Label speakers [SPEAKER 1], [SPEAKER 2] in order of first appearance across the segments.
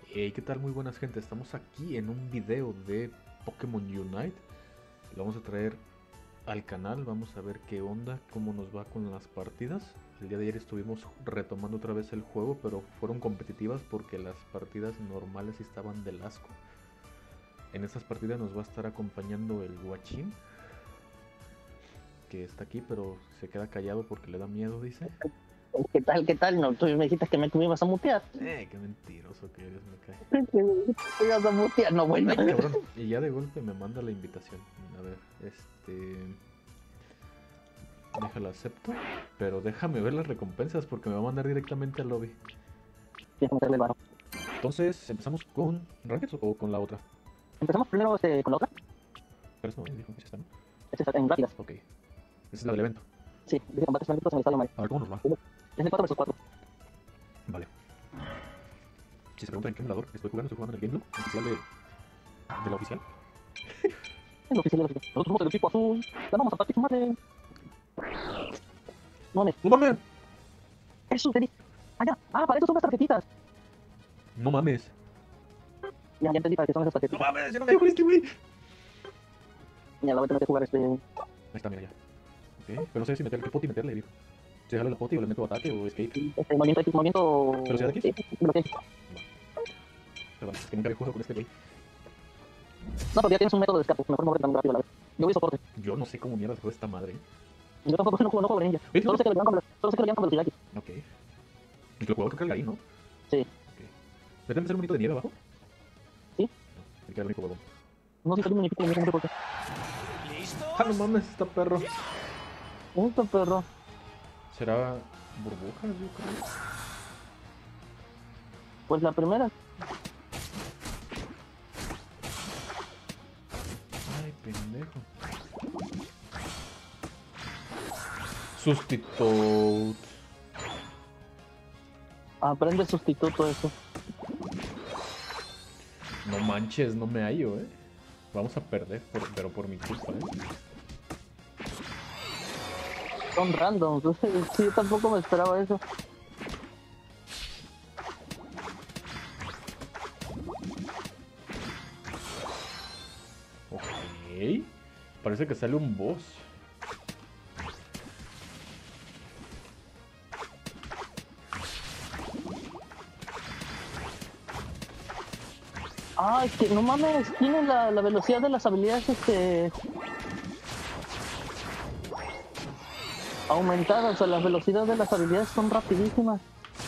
[SPEAKER 1] Hey, ¿qué tal? Muy buenas gente, estamos aquí en un video de Pokémon Unite. Lo vamos a traer al canal, vamos a ver qué onda, cómo nos va con las partidas. El día de ayer estuvimos retomando otra vez el juego, pero fueron competitivas porque las partidas normales estaban del asco. En estas partidas nos va a estar acompañando el Guachín, que está aquí, pero se queda callado porque le da miedo, dice.
[SPEAKER 2] ¿Qué tal? ¿Qué tal? No, tú me dijiste que me ibas a mutear.
[SPEAKER 1] Qué mentiroso que eres, me cae.
[SPEAKER 2] Te ibas a mutear, no, bueno.
[SPEAKER 1] Ay, cabrón. Y ya de golpe me manda la invitación. A ver, déjala acepto. Pero déjame ver las recompensas porque me va a mandar directamente al lobby.
[SPEAKER 2] Tienes que meterle el varo.
[SPEAKER 1] Entonces, ¿empezamos con Rankeds o con la otra?
[SPEAKER 2] Empezamos primero con la otra.
[SPEAKER 1] Pero eso no, dijo, es esta, ¿no?
[SPEAKER 2] Este está en rápidas.
[SPEAKER 1] Ok. Esa es la del evento.
[SPEAKER 2] Sí, dice combates rápidos en el estadio Mario.
[SPEAKER 1] A ver cómo nos va.
[SPEAKER 2] Es de 4 vs 4.
[SPEAKER 1] Vale. Si se preguntan en qué emulador estoy jugando en el GameLoop oficial de la oficial.
[SPEAKER 2] Es lo oficial de los. Nosotros somos el equipo azul. La vamos a partir su madre. No mames.
[SPEAKER 1] ¡No mames!
[SPEAKER 2] Eso, Feliz. Allá. Ah, para eso son las tarjetitas.
[SPEAKER 1] ¡No mames!
[SPEAKER 2] Ya entendí para qué son esas
[SPEAKER 1] ¡No
[SPEAKER 2] tarjetitas.
[SPEAKER 1] mames! ¡Ya no me dejo este güey!
[SPEAKER 2] Ya la voy a tener que jugar
[SPEAKER 1] Ahí está, mira ya. Ok, pero no sé si meterle, qué poti meterle, viejo. Si dejarle la poti o le meto ataque o escape.
[SPEAKER 2] movimiento X, movimiento.
[SPEAKER 1] ¿Velocidad X?
[SPEAKER 2] Sí, velocidad X.
[SPEAKER 1] Perdón, es que nunca había jugado con este güey.
[SPEAKER 2] No, pero ya tienes un método de escape. Mejor mover tan rápido a la vez. Yo voy soporte.
[SPEAKER 1] Yo no sé cómo mierda juega esta madre.
[SPEAKER 2] Yo tampoco no juego Greninja.
[SPEAKER 1] ¿Ves?
[SPEAKER 2] Solo sé que lo llevan con velocidad X.
[SPEAKER 1] Ok. Y que lo jugaba con Calgarín, ¿no?
[SPEAKER 2] Sí.
[SPEAKER 1] Ok. ¿Debe ser un monito de nieve abajo?
[SPEAKER 2] Sí.
[SPEAKER 1] Me queda el único huevón.
[SPEAKER 2] No sé si soy un muñequito, no sé por qué.
[SPEAKER 1] ¡Ah, no mames! Está perro.
[SPEAKER 2] Esto, perro.
[SPEAKER 1] ¿Será burbujas, yo creo?
[SPEAKER 2] Pues la primera.
[SPEAKER 1] Ay, pendejo. Sustituto.
[SPEAKER 2] Aprende sustituto eso.
[SPEAKER 1] No manches, no me hallo, Vamos a perder, pero por mi culpa,
[SPEAKER 2] Son random. Sí, yo tampoco me esperaba eso.
[SPEAKER 1] Ok. Parece que sale un boss.
[SPEAKER 2] Ay, que no mames, tiene la velocidad de las habilidades aumentadas. O sea, las velocidades de las habilidades son rapidísimas.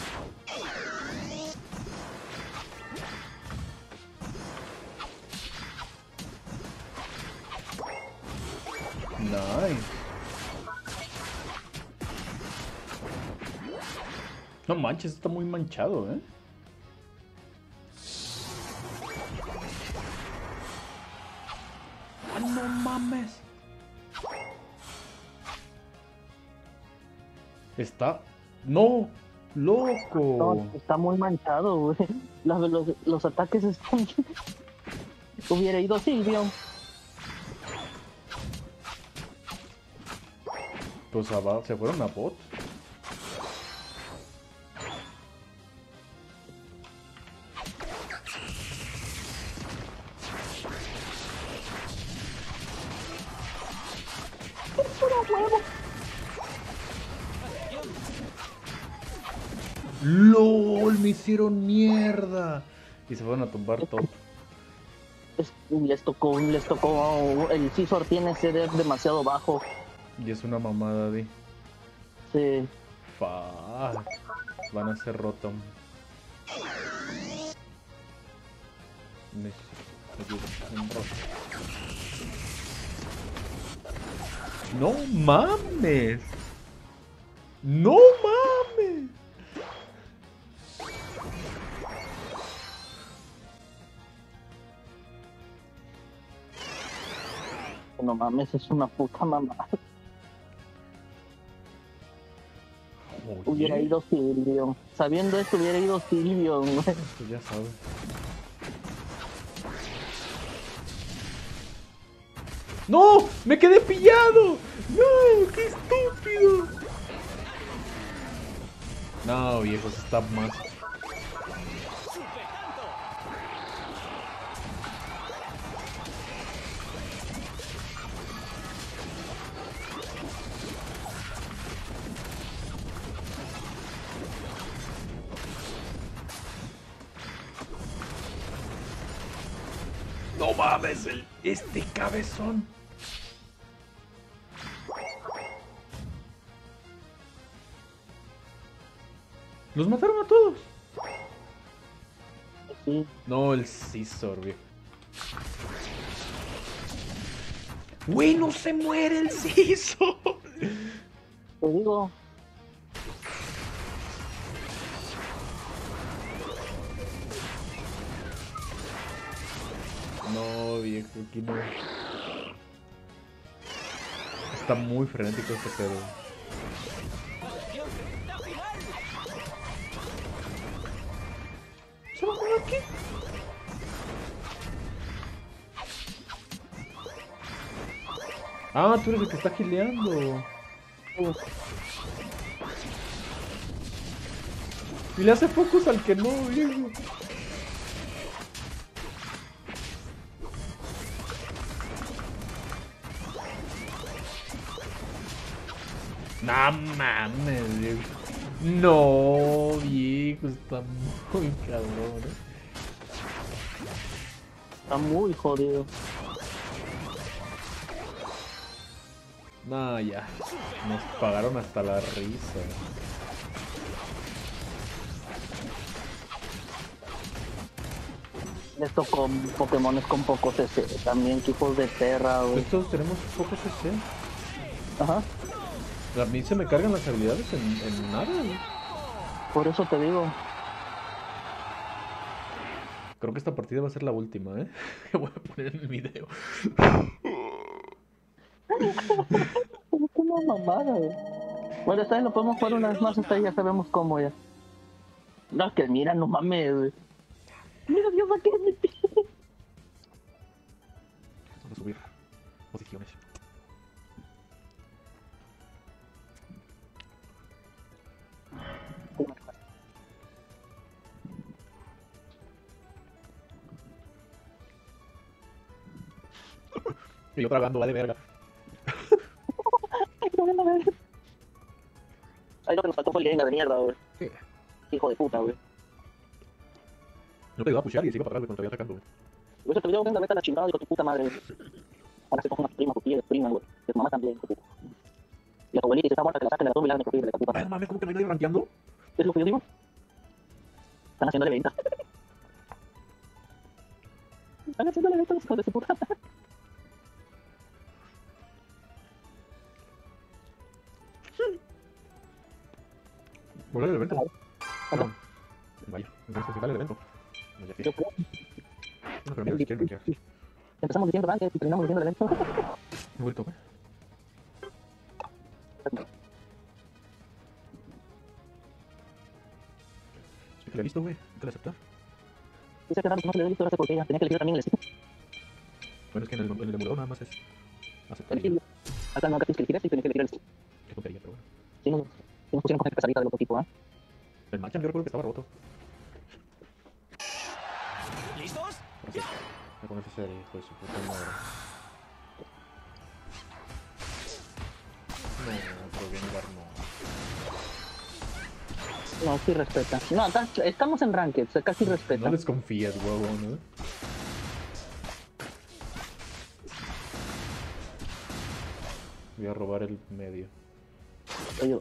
[SPEAKER 1] Nice. No manches, está muy manchado, ¡Ah, no mames! Está... ¡No! ¡Loco!
[SPEAKER 2] No, está muy manchado, güey. Los ataques están... Hubiera ido Silvio.
[SPEAKER 1] Pues se fueron a bot. ¡LOL! Me hicieron mierda. Y se fueron a tumbar top.
[SPEAKER 2] Les tocó. El Scizor tiene CD demasiado bajo.
[SPEAKER 1] Y es una mamada, di.
[SPEAKER 2] Sí.
[SPEAKER 1] Fuck. Van a ser Rotom. ¡No mames! ¡No mames!
[SPEAKER 2] No mames, es una puta mamada.
[SPEAKER 1] Oye,
[SPEAKER 2] Hubiera ido Silvio. Sabiendo esto, hubiera ido Silvio, güey.
[SPEAKER 1] pues ya sabes. ¡No! ¡Me quedé pillado! ¡No! ¡Qué estúpido! No, viejo, está más... No mames, este cabezón. Los mataron a todos.
[SPEAKER 2] Sí.
[SPEAKER 1] No, el Scizor, viejo. Güey, no se muere el Scizor.
[SPEAKER 2] Te digo.
[SPEAKER 1] No, viejo, aquí no. Está muy frenético este pedo. ¿Se va a jugar aquí? Ah, tú eres el que está gileando. Y le hace focus al que no, viejo. No mames, viejo. No, viejo, está muy cabrón,
[SPEAKER 2] Está muy jodido.
[SPEAKER 1] No, ya. Nos pagaron hasta la risa.
[SPEAKER 2] Esto con Pokémones con pocos CC. También equipos de Terra, güey.
[SPEAKER 1] Pues todos tenemos pocos CC.
[SPEAKER 2] Ajá.
[SPEAKER 1] A mí se me cargan las habilidades en nada, güey.
[SPEAKER 2] Por eso te digo.
[SPEAKER 1] Creo que esta partida va a ser la última, ¿eh? Que voy a poner en el video.
[SPEAKER 2] Es una mamada, güey. Bueno, esta vez lo podemos jugar una vez más, esta vez ya sabemos cómo ya. No, que mira, no mames, güey. Mira, Dios, ¿a qué me
[SPEAKER 1] Vamos a subir posiciones. Y yo tragando, vale verga.
[SPEAKER 2] Ahí lo que nos faltó fue el Gengar de mierda, güey.
[SPEAKER 1] Sí.
[SPEAKER 2] Hijo de puta, güey.
[SPEAKER 1] No te iba a pushear y se iba para atrás, güey, cuando te iba atacando, güey.
[SPEAKER 2] Por eso te digo, Gengar, vete a la chingada, hijo de tu puta madre, güey. Ahora se coge una prima, tu tía, prima, güey. Que tu mamá también, hijo de puta. Y a tu abuelita, si está muerta, que la saquen de la tumba y la hagan de la puta
[SPEAKER 1] Ay,
[SPEAKER 2] madre.
[SPEAKER 1] no mames, ¿cómo que no hay nadie rankeando?
[SPEAKER 2] ¿Es lo que yo digo? Están haciéndole venta. Están haciéndole venta los hijos de su puta madre.
[SPEAKER 1] ¿Volver el evento?
[SPEAKER 2] Ajá.
[SPEAKER 1] No. Vaya, entonces se sale el evento. No, ya sí.
[SPEAKER 2] Yo creo.
[SPEAKER 1] No, pero mira, si quieren rankear.
[SPEAKER 2] Empezamos diciendo Ranked y terminamos diciendo el evento.
[SPEAKER 1] Me vuelto, güey. Sí que le he visto, güey. Hay que aceptar.
[SPEAKER 2] Dice que raro que no se le dio visto, gracias porque ella tenía que elegir también el estilo.
[SPEAKER 1] Bueno, es que en el emulador nada más es aceptar.
[SPEAKER 2] Elegir. Acá no, acá tienes que elegir esto y tienes que elegir el estilo.
[SPEAKER 1] Qué tontería, pero bueno.
[SPEAKER 2] Si nos pusieron con gente pesadita del otro tipo, ¿ah?
[SPEAKER 1] El Machamp yo recuerdo que estaba roto.
[SPEAKER 3] ¿Listos?
[SPEAKER 1] Ahora sí. Voy a ponerse serio, hijo de su puta madre. No, pero Gengar no.
[SPEAKER 2] No, sí respeta. No, acá estamos en Ranked, acá sí respeta.
[SPEAKER 1] No desconfías, huevo, ¿no? Voy a robar el medio.
[SPEAKER 2] Oye,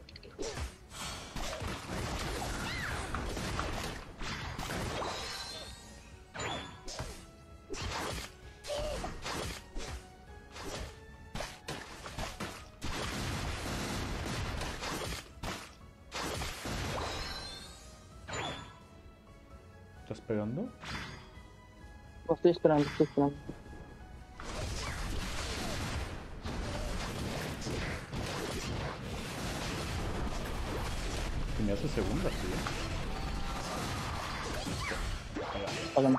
[SPEAKER 1] ¿Estás pegando?
[SPEAKER 2] no, estoy esperando, estoy esperando.
[SPEAKER 1] Si me hace segunda, sí.
[SPEAKER 2] Págame.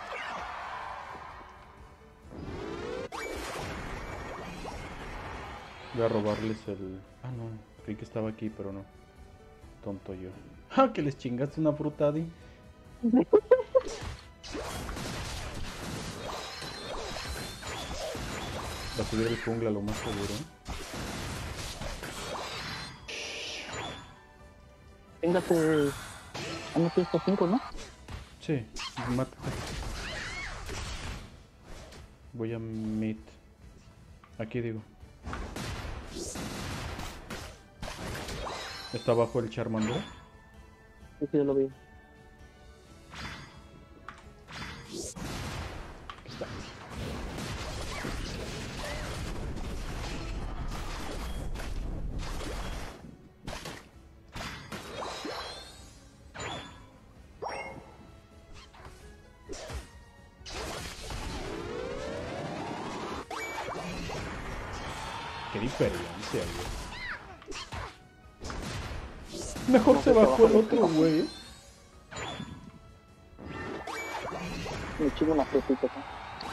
[SPEAKER 1] Voy a robarles el... Ah, no. Creí que estaba aquí, pero no. Tonto yo. ¡Ja! Que les chingaste una fruta, Adi. Va a subir el jungla lo más seguro.
[SPEAKER 2] Téngate. Anote estos 5, ¿no?
[SPEAKER 1] Sí, mátate.
[SPEAKER 3] Voy a mid. Aquí digo. Está abajo el Charmander.
[SPEAKER 2] Sí, sí, yo lo vi.
[SPEAKER 3] Aquí está. Qué diferencia, güey. Mejor
[SPEAKER 2] No
[SPEAKER 3] se
[SPEAKER 2] sé,
[SPEAKER 3] bajó el
[SPEAKER 2] trabaja
[SPEAKER 3] otro, güey.
[SPEAKER 2] Me chingo una frutita acá.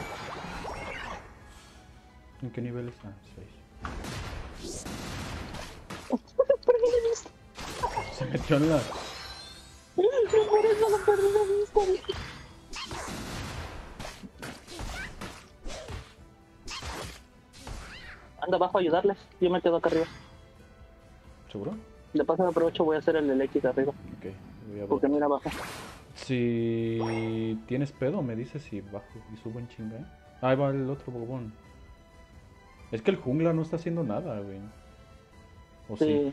[SPEAKER 3] ¿En qué nivel está? 6. Se metió en la...
[SPEAKER 2] Por eso lo perdí de vista, güey. Anda abajo a ayudarles. Yo me quedo acá arriba.
[SPEAKER 3] ¿Seguro?
[SPEAKER 2] De paso me aprovecho, voy a hacer el eléctrico arriba.
[SPEAKER 3] Ok, voy a
[SPEAKER 2] Porque
[SPEAKER 3] ver.
[SPEAKER 2] mira abajo.
[SPEAKER 3] Si tienes pedo, me dices si bajo y subo en chinga. Ahí va el otro bobón. Es que el jungla no está haciendo nada, güey. ¿O sí?
[SPEAKER 2] Sí.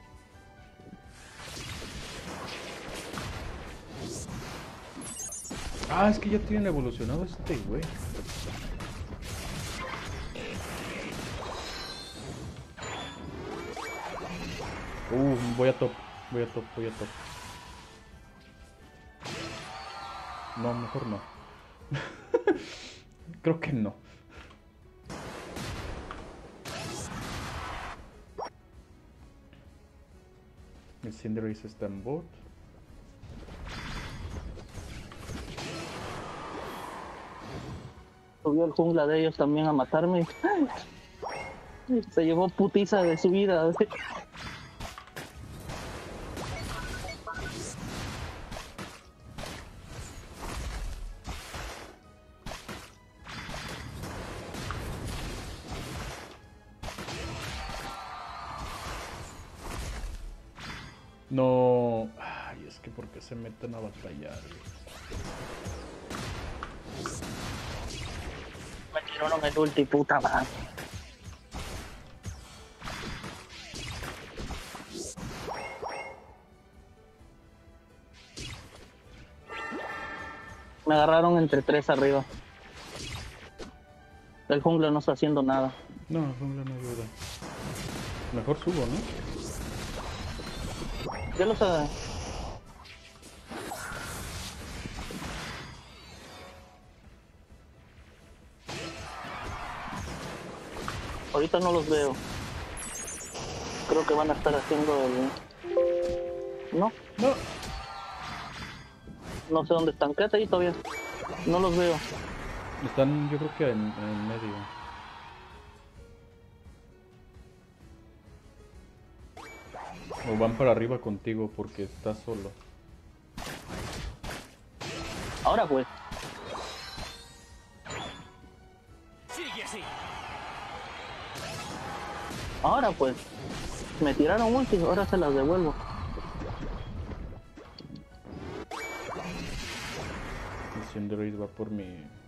[SPEAKER 3] Ah, es que ya tienen evolucionado este, güey. Voy a top. Voy a top, voy a top. No, mejor no. Creo que no. El Cinderace está en bot.
[SPEAKER 2] Subió el jungla de ellos también a matarme. Se llevó putiza de su vida. Güey.
[SPEAKER 3] No. Ay, es que porque se meten a batallar, güey.
[SPEAKER 2] Me tiraron el ulti, puta madre. Me agarraron entre tres arriba. El jungla no está haciendo nada.
[SPEAKER 3] No, el jungla no ayuda. Mejor subo, ¿no?
[SPEAKER 2] Ya los agarré. Ahorita no los veo. Creo que van a estar haciendo el... No,
[SPEAKER 3] No.
[SPEAKER 2] no sé dónde están. Quédate ahí todavía. No los veo.
[SPEAKER 3] Están, yo creo que en medio. O van para arriba contigo porque estás solo.
[SPEAKER 2] Ahora pues.
[SPEAKER 4] Sigue así.
[SPEAKER 2] Ahora pues. Me tiraron ulti, ahora se las devuelvo.
[SPEAKER 3] El Cinderace va por mi...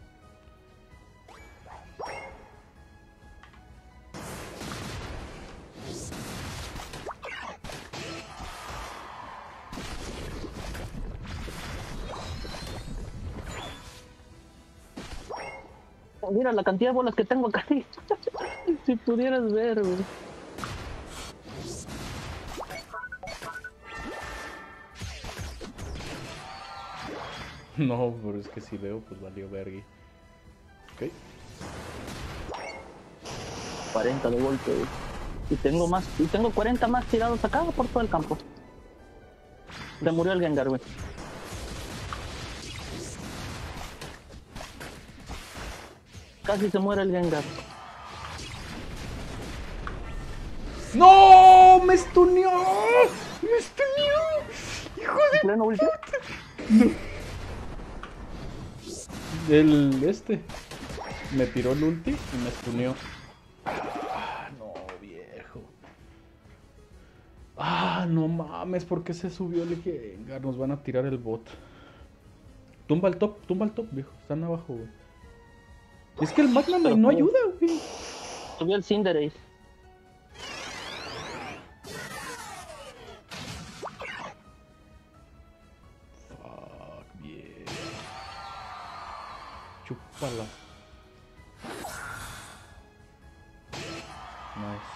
[SPEAKER 2] Mira la cantidad de bolas que tengo acá. Si pudieras ver, güey.
[SPEAKER 3] No, pero es que si veo, pues valió vergui. Ok.
[SPEAKER 2] 40 de golpe, güey. Y tengo más, y tengo 40 más tirados acá por todo el campo. Se murió el Gengar, güey. Casi se muere el Gengar.
[SPEAKER 3] ¡No! ¡Me stuneó! ¡Me stuneó! ¡Hijo de...
[SPEAKER 2] ¿Pleno ulti?
[SPEAKER 3] El este me tiró el ulti y me stuneó. Ah, no, viejo. Ah, no mames, ¿por qué se subió el Gengar? Nos van a tirar el bot. Tumba el top, viejo. Están abajo, güey. Es que el Magma
[SPEAKER 2] Pero
[SPEAKER 3] no
[SPEAKER 2] no.
[SPEAKER 3] ayuda, güey.
[SPEAKER 2] Subió el Cinderace.
[SPEAKER 3] Fuck, bien. Chúpala. Nice.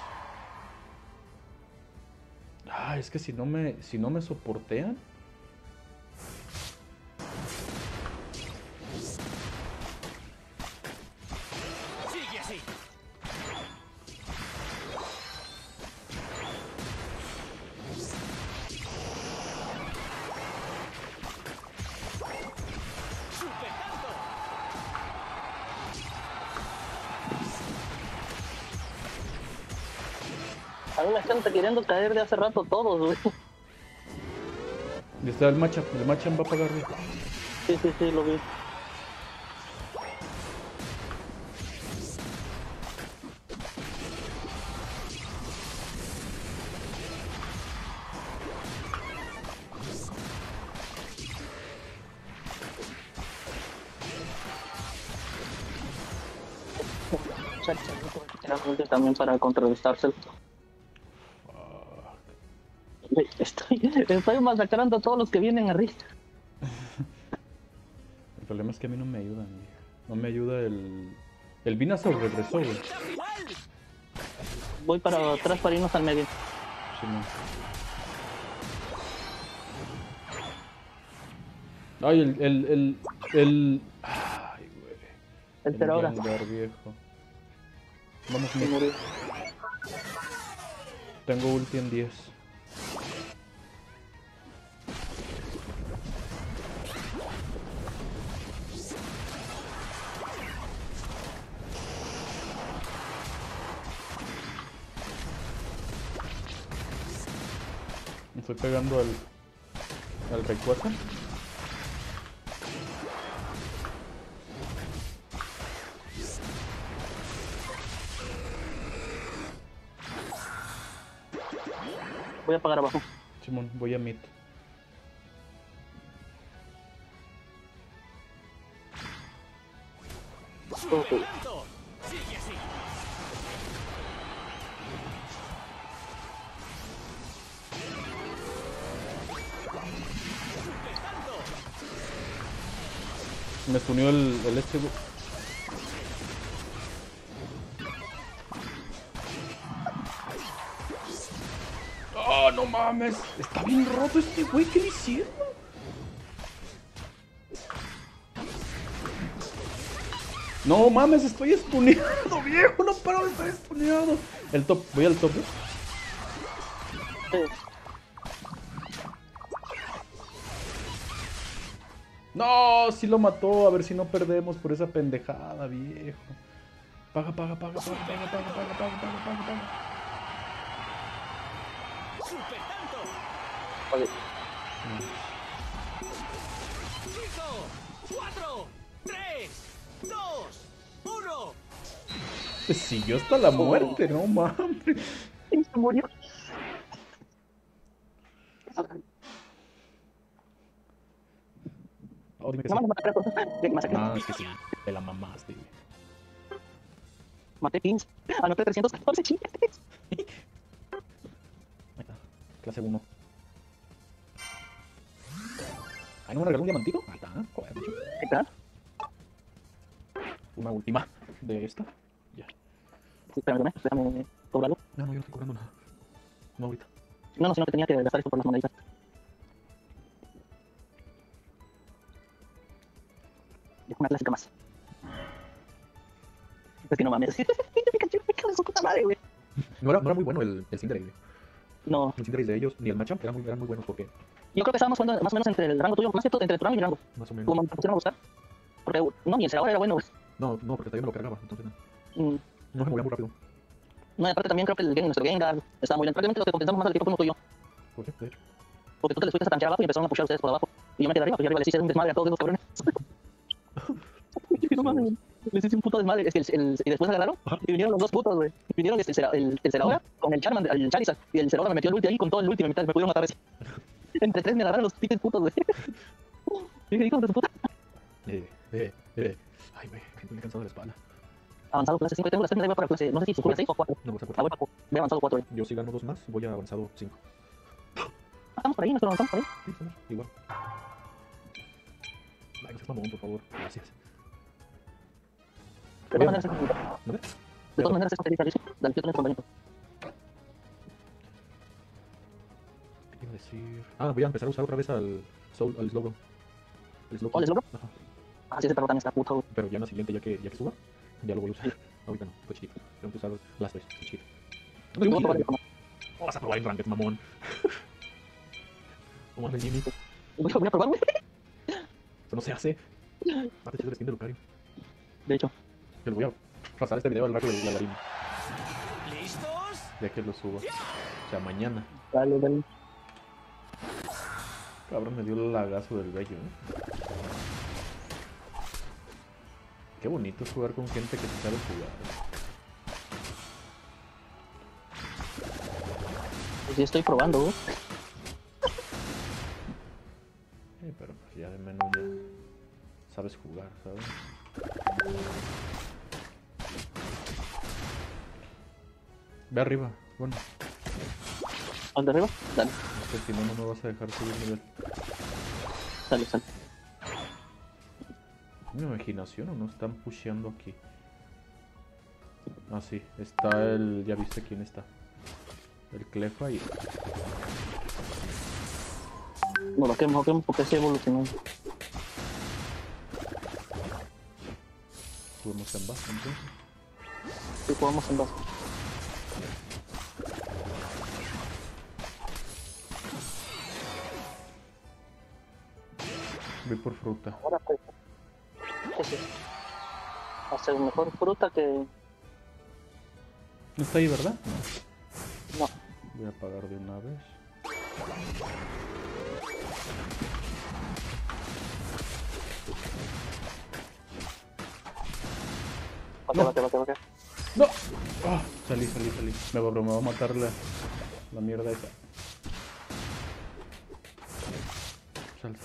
[SPEAKER 3] Ah, es que si no me soportean.
[SPEAKER 4] Sigue así. Super tanto.
[SPEAKER 2] A mí me están queriendo caer de hace rato todos, güey.
[SPEAKER 3] Y está el Machamp va a pagar, güey.
[SPEAKER 2] Sí, lo vi. También para contrarrestárselo. Güey, estoy masacrando a todos los que vienen arriba.
[SPEAKER 3] El problema es que a mí no me ayudan, güey. No me ayuda el Venusaur regresó, güey.
[SPEAKER 4] ¡La final!
[SPEAKER 2] Voy para atrás para irnos al medio.
[SPEAKER 3] Sí, no. Ay, ay, güey.
[SPEAKER 2] El Zeraora.
[SPEAKER 3] Gengar, viejo. Vamos,
[SPEAKER 2] Se
[SPEAKER 3] Nick.
[SPEAKER 2] murió.
[SPEAKER 3] Tengo ulti en 10. Me estoy pegando al Rayquaza.
[SPEAKER 2] Voy a apagar abajo.
[SPEAKER 3] Simón, voy a mid.
[SPEAKER 2] Ok.
[SPEAKER 4] Tanto. Sigue así. Super tanto.
[SPEAKER 3] Me stunió el este, güey. ¡Oh, no mames! Está bien roto este güey, ¿qué le hicieron? No mames, estoy estuneado, viejo, no paro de estar estuneado. El top, voy al top, ¿eh?
[SPEAKER 2] Sí.
[SPEAKER 3] No, sí lo mató, a ver si no perdemos por esa pendejada, viejo. Paga.
[SPEAKER 4] Super tanto.
[SPEAKER 2] Ok.
[SPEAKER 4] 5, 4, 3, 2, 1.
[SPEAKER 3] Te siguió hasta la muerte, no mames.
[SPEAKER 2] Y se murió.
[SPEAKER 3] Oh, dime que
[SPEAKER 2] No
[SPEAKER 3] sí.
[SPEAKER 2] me maté a todos. Ya que masacré.
[SPEAKER 3] Ah, es que sí, te la mamaste, güey.
[SPEAKER 2] Maté 15. Anoté 314 chingas.
[SPEAKER 3] Ahí está, clase 1. Ahí no me regaló un diamantito. Ahí está, joder, mucho.
[SPEAKER 2] Ahí está.
[SPEAKER 3] Una última de esta. Ya.
[SPEAKER 2] Sí, déjame cobrarlo.
[SPEAKER 1] No, yo no estoy cobrando nada. No ahorita.
[SPEAKER 2] No, sino que tenía que gastar esto por las moneditas. Y una clásica más. Es que no mames. Pikachu, me cago en su puta madre, güey.
[SPEAKER 1] No era muy bueno el Cinderace.
[SPEAKER 2] No,
[SPEAKER 1] El Cinderace de ellos, ni el Machamp, eran muy buenos porque,
[SPEAKER 2] yo creo que estábamos jugando más o menos entre el rango tuyo, más que todo entre tu rango y mi rango.
[SPEAKER 1] más o menos.
[SPEAKER 2] Como me pusieron a buscar. Porque, no, ni el Zeraora era bueno, güey.
[SPEAKER 1] No, porque todavía me lo cargaba, entonces no.
[SPEAKER 2] Mm,
[SPEAKER 1] No se movía muy rápido.
[SPEAKER 2] No, y aparte también creo que nuestro Gengar estaba muy bien. Prácticamente lo que compensamos más al equipo fuimos tú y yo.
[SPEAKER 1] ¿Por qué? De hecho.
[SPEAKER 2] Porque tú te les fuiste a tanquear abajo y empezaron a pushar ustedes por abajo. Y yo me quedé arriba, porque yo arriba les hice un desmadre a todos esos cabrones. No mames, les hice un puto desmadre. Es que y después agarraron
[SPEAKER 1] Ajá.
[SPEAKER 2] y vinieron los dos putos, güey. Vinieron el Zeraora con el Charmander, el Charizard. Y el Zeraora me metió el ulti ahí con todo el ulti. Me pudieron matar así. Entre tres me agarraron los piques putos, güey. Y dije, hijo de su puta.
[SPEAKER 1] Ay, güey, estoy cansado de la espalda.
[SPEAKER 2] Avanzado clase 5. Tengo la senda para clase, no sé si oscura 6 o 4.
[SPEAKER 1] No, vas a
[SPEAKER 2] Ah, voy, voy avanzado 4.
[SPEAKER 1] Yo si gano 2 más, voy a avanzado 5.
[SPEAKER 2] Estamos por ahí, nosotros no estamos por ahí.
[SPEAKER 1] Sí, estamos igual. Ay, no seas mamón, por favor. Gracias.
[SPEAKER 2] De todas maneras, es complicado.
[SPEAKER 1] ¿No ves?
[SPEAKER 2] De todas maneras, es complicadísimo. Dale, yo tengo compañero.
[SPEAKER 1] ¿Qué te iba a decir? Ah, voy a empezar a usar otra vez al Soul, al Slowbro. El Slowbro.
[SPEAKER 2] ¿Cuál es Slowbro?
[SPEAKER 1] Ajá.
[SPEAKER 2] Ah, sí, ese perro también está puto, güey.
[SPEAKER 1] Pero ya en la siguiente, ya que suba, ya lo voy a usar. Ahorita no, estoy chiquito. Tengo que usar las 2, estoy chiquito. No
[SPEAKER 2] Voy a
[SPEAKER 1] tengo
[SPEAKER 2] probar
[SPEAKER 1] que
[SPEAKER 2] el comer.
[SPEAKER 1] vas a probar en Ranked, mamón. ¿Cómo hace Jimmy? Eso
[SPEAKER 2] Voy a probar, güey.
[SPEAKER 1] no se hace. Mate chido el skin de Lucario.
[SPEAKER 2] De hecho,
[SPEAKER 1] Yo lo voy a pasar este video al rato del Galarín.
[SPEAKER 4] ¿Listos?
[SPEAKER 1] Ya que lo suba. O sea, mañana.
[SPEAKER 2] dale, dale.
[SPEAKER 1] Cabrón, me dio el lagazo del bello, Qué bonito es jugar con gente que se sabe jugar.
[SPEAKER 2] Pues sí, estoy probando, güey.
[SPEAKER 1] Pero pues ya de menos ya sabes jugar, ¿sabes? Ve arriba, bueno,
[SPEAKER 2] ¿Al de arriba? Dale,
[SPEAKER 1] es que si no, no me vas a dejar subir nivel.
[SPEAKER 2] sale, sale.
[SPEAKER 1] ¿Mi imaginación o no están pusheando aquí? Ah, sí, está el... ya viste quién está. El Clefa y...
[SPEAKER 2] No, lo quemo porque se evolucionó.
[SPEAKER 1] Jugamos en base, entonces.
[SPEAKER 2] Sí, jugamos en base.
[SPEAKER 1] Voy por fruta.
[SPEAKER 2] Ahora pues. ¿Qué sí? Hacer mejor fruta que.
[SPEAKER 1] No está ahí, ¿verdad?
[SPEAKER 2] No.
[SPEAKER 1] Voy a apagar de una vez.
[SPEAKER 2] Bate.
[SPEAKER 1] ¡No! Ah, salí. Me va a matar la mierda esa. Sal.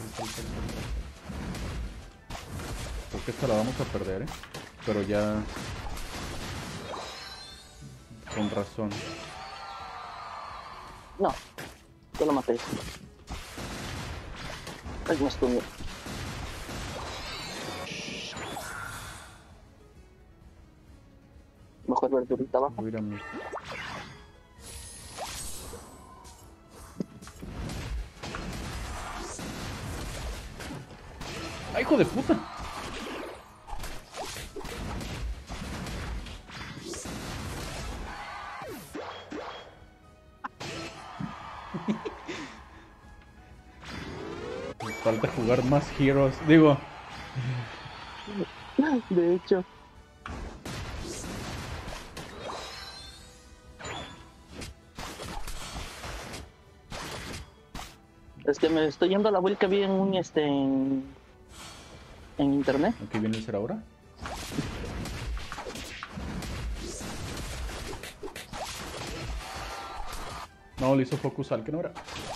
[SPEAKER 1] Creo que esta la vamos a perder, Pero ya... con razón.
[SPEAKER 2] No. Yo lo maté. Ay, me estuvo. Mejor verdurita abajo.
[SPEAKER 1] Voy a ir a mí. ¡Ay, hijo de puta! Me falta jugar más Heroes. Digo,
[SPEAKER 2] De hecho. Es que me estoy yendo a la build que vi en un en internet.
[SPEAKER 1] ¿aquí viene el ser ahora? No, le hizo focus al que no era.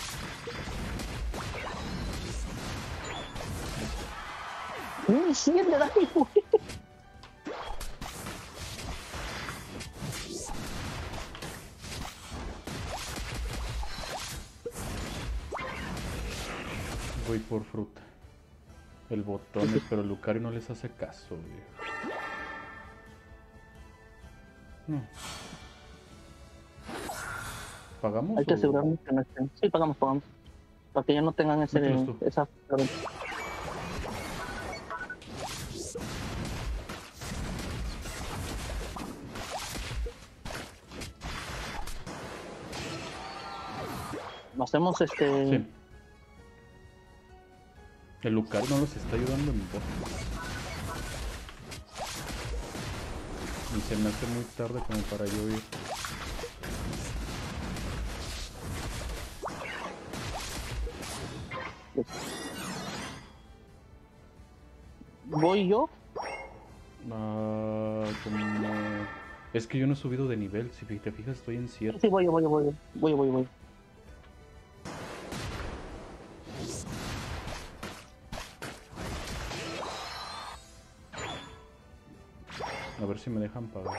[SPEAKER 2] Uy, sí, le da güey.
[SPEAKER 1] Voy por fruta. El botón, pero Lucario no les hace caso, viejo. No. ¿Pagamos?
[SPEAKER 2] Hay que
[SPEAKER 1] o-
[SPEAKER 2] asegurarnos que no estén. Sí, pagamos. Para que ya no tengan
[SPEAKER 1] Mételos tú.
[SPEAKER 2] esa. Hacemos
[SPEAKER 1] Sí. El Lucario no los está ayudando en bot. Y se me hace muy tarde como para yo ir.
[SPEAKER 2] Voy yo.
[SPEAKER 1] Ah, como... Es que yo no he subido de nivel. Si te fijas, estoy en 7.
[SPEAKER 2] Sí, voy.
[SPEAKER 3] A ver si me dejan pagar.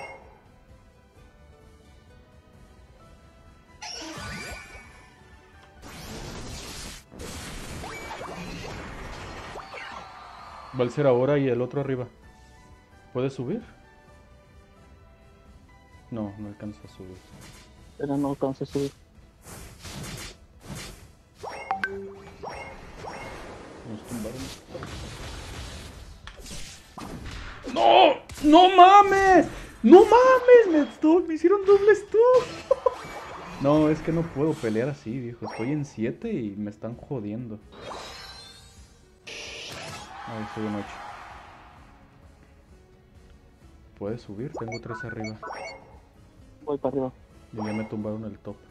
[SPEAKER 3] Va el ser ahora y el otro arriba. ¿Puedes subir? No, no alcanza a subir.
[SPEAKER 2] Pero no alcanzo a subir.
[SPEAKER 3] Nos tumbaron. ¡No! ¡No mames! ¡No mames! Me hicieron doble stun. No, es que no puedo pelear así, viejo. Estoy en 7 y me están jodiendo. Ahí estoy en 8. ¿Puedes subir? Tengo 3 arriba.
[SPEAKER 2] Voy para arriba.
[SPEAKER 3] Y ya me tumbaron el top.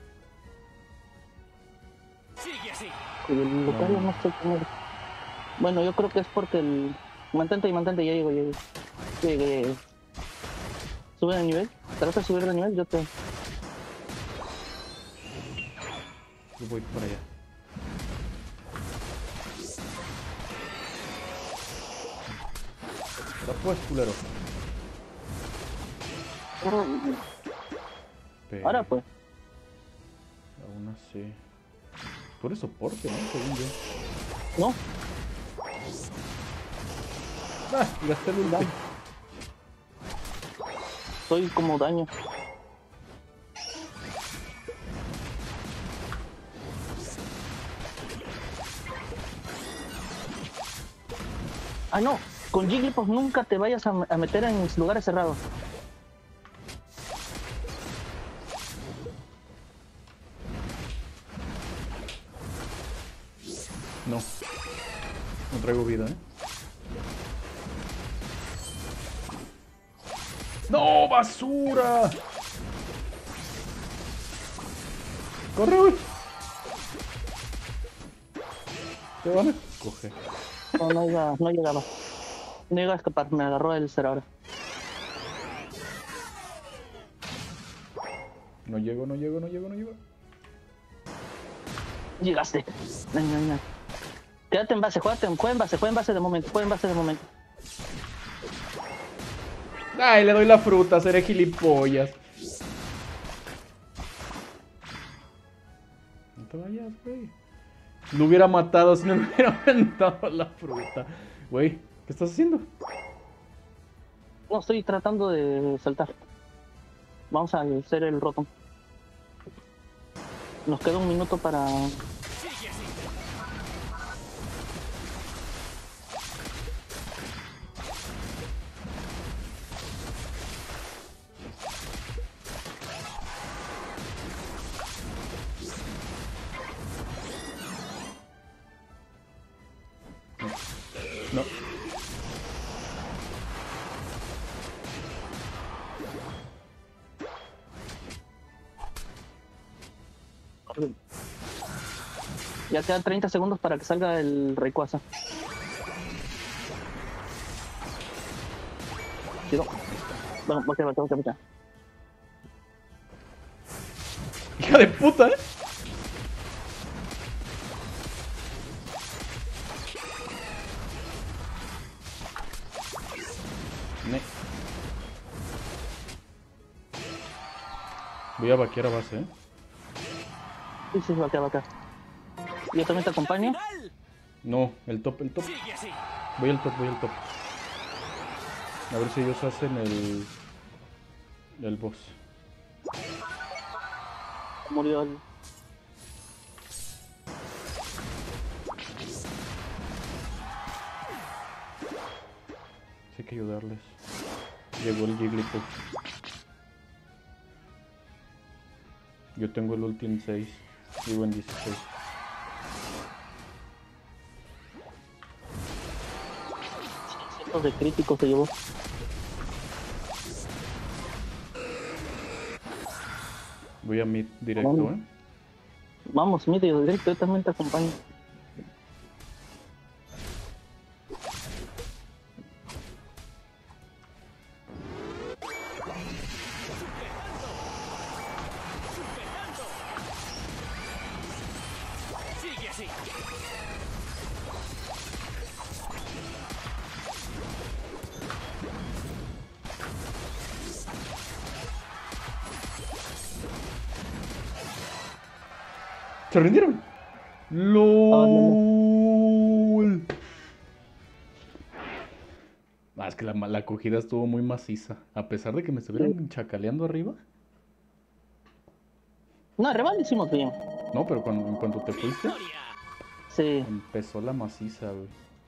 [SPEAKER 4] Sigue así.
[SPEAKER 2] Y el Lucario no sé cómo. Bueno, yo creo que es porque el. Mantente, ya llego, ya llego. Llegué. Sube de nivel. Trata de subir de nivel, yo te.
[SPEAKER 3] Yo voy para allá. Ahora pues, culero. Pero
[SPEAKER 2] Ahora pues.
[SPEAKER 3] aún así. Tú eres soporte, ¿no? Según yo.
[SPEAKER 2] No,
[SPEAKER 3] Ah, gasté el ulti.
[SPEAKER 2] soy como daño. Ah, no. Con Jigglypuff nunca te vayas a meter en lugares cerrados.
[SPEAKER 3] No. No traigo vida, ¿eh? ¡No, basura! ¡Corre, güey! Te van a coger.
[SPEAKER 2] No llegaba. No iba a escapar, me agarró el ser ahora.
[SPEAKER 3] No llego.
[SPEAKER 2] Llegaste. No. Quédate en base, juega en base de momento,
[SPEAKER 3] ¡Ay, le doy la fruta! Seré gilipollas. No te vayas, güey. Lo hubiera matado si no me hubiera aventado la fruta. Güey, ¿qué estás haciendo?
[SPEAKER 2] No, estoy tratando de saltar. Vamos a hacer el roto. Nos queda un minuto para...
[SPEAKER 4] Sigue así.
[SPEAKER 3] No.
[SPEAKER 2] Ya quedan 30 segundos para que salga el Rayquaza. Tiro. Bueno, va.
[SPEAKER 3] Hija de puta, ¿eh? Ne. Voy a vaquear a base, ¿eh?
[SPEAKER 2] Sí, va acá. Yo también te acompaño.
[SPEAKER 4] Final.
[SPEAKER 3] No, el top.
[SPEAKER 4] Sigue así.
[SPEAKER 3] Voy al top. A ver si ellos hacen el boss.
[SPEAKER 2] Murió el...
[SPEAKER 3] Sí hay que ayudarles. Llegó el Jigglypuff. Yo tengo el ulti en 6. Vivo en 16.
[SPEAKER 2] de crítico se llevó.
[SPEAKER 3] Voy a mid directo, ¿eh?
[SPEAKER 2] Vamos, mid directo, yo también te acompaño.
[SPEAKER 4] Sigue así.
[SPEAKER 3] ¡Se rindieron! ¡LOL! Ah, es que la acogida estuvo muy maciza. A pesar de que me estuvieron chacaleando arriba.
[SPEAKER 2] No, rival hicimos bien.
[SPEAKER 3] No, pero en cuanto te fuiste,
[SPEAKER 4] Victoria.
[SPEAKER 2] Sí.
[SPEAKER 3] empezó la maciza, güey.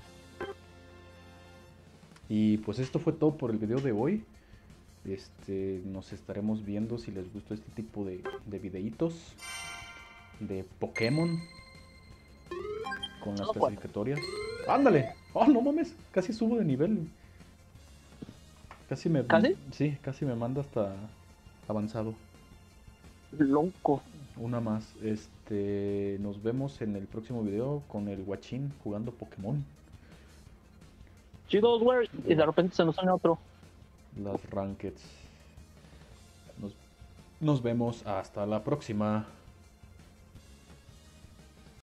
[SPEAKER 3] Y pues esto fue todo por el video de hoy. Nos estaremos viendo si les gustó este tipo de videitos de Pokémon con las
[SPEAKER 2] Solo cuatro.
[SPEAKER 3] clasificatorias. ¡Ándale! ¡Oh, no mames! Casi subo de nivel.
[SPEAKER 2] ¿Casi?
[SPEAKER 3] Sí, casi me manda hasta avanzado.
[SPEAKER 2] Loco.
[SPEAKER 3] Una más. Nos vemos en el próximo video con el Guachín jugando Pokémon.
[SPEAKER 2] Chidos, güey. Y de repente se nos une otro.
[SPEAKER 3] Las Rankeds. Nos vemos hasta la próxima.